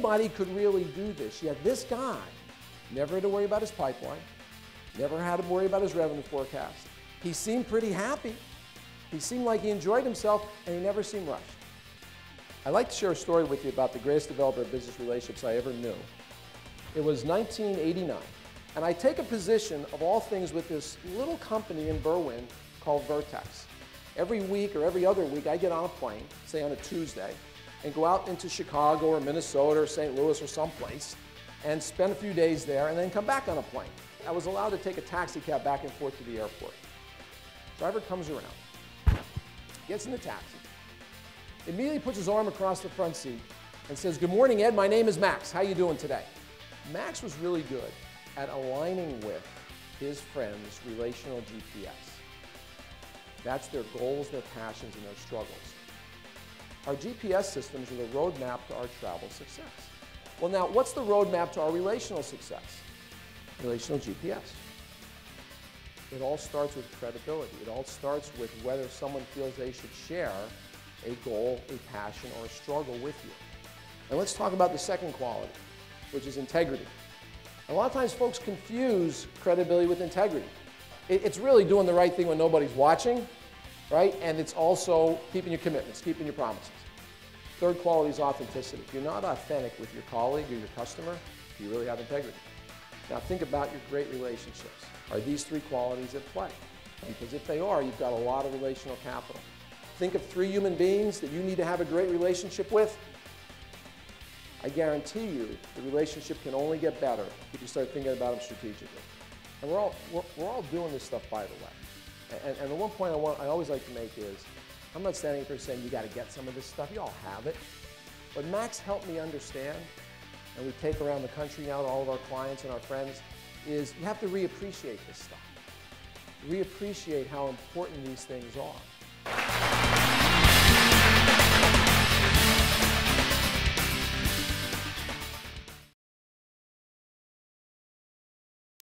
anybody could really do this, yet this guy never had to worry about his pipeline, never had to worry about his revenue forecast. He seemed pretty happy. He seemed like he enjoyed himself, and he never seemed rushed. I'd like to share a story with you about the greatest developer of business relationships I ever knew. It was 1989, and I take a position of all things with this little company in Berwyn called Vertex. Every week or every other week, I get on a plane, say on a Tuesday, and go out into Chicago or Minnesota or St. Louis or someplace and spend a few days there and then come back on a plane. I was allowed to take a taxi cab back and forth to the airport. Driver comes around, gets in the taxi, immediately puts his arm across the front seat and says, "Good morning, Ed. My name is Max. How you doing today?" Max was really good at aligning with his friends' relational GPS. That's their goals, their passions, and their struggles. Our GPS systems are the roadmap to our travel success. Well, now, what's the roadmap to our relational success? Relational GPS. It all starts with credibility. It all starts with whether someone feels they should share a goal, a passion, or a struggle with you. And let's talk about the second quality, which is integrity. A lot of times folks confuse credibility with integrity. It's really doing the right thing when nobody's watching, right? And it's also keeping your commitments, keeping your promises. Third quality is authenticity. If you're not authentic with your colleague or your customer, do you really have integrity? Now think about your great relationships. Are these three qualities at play? Because if they are, you've got a lot of relational capital. Think of 3 human beings that you need to have a great relationship with. I guarantee you the relationship can only get better if you start thinking about them strategically. And we're all doing this stuff, by the way. And the one point I always like to make is, I'm not standing here saying you got to get some of this stuff. You all have it. But Max helped me understand, and we take around the country now to all of our clients and our friends, is you have to reappreciate this stuff. Reappreciate how important these things are.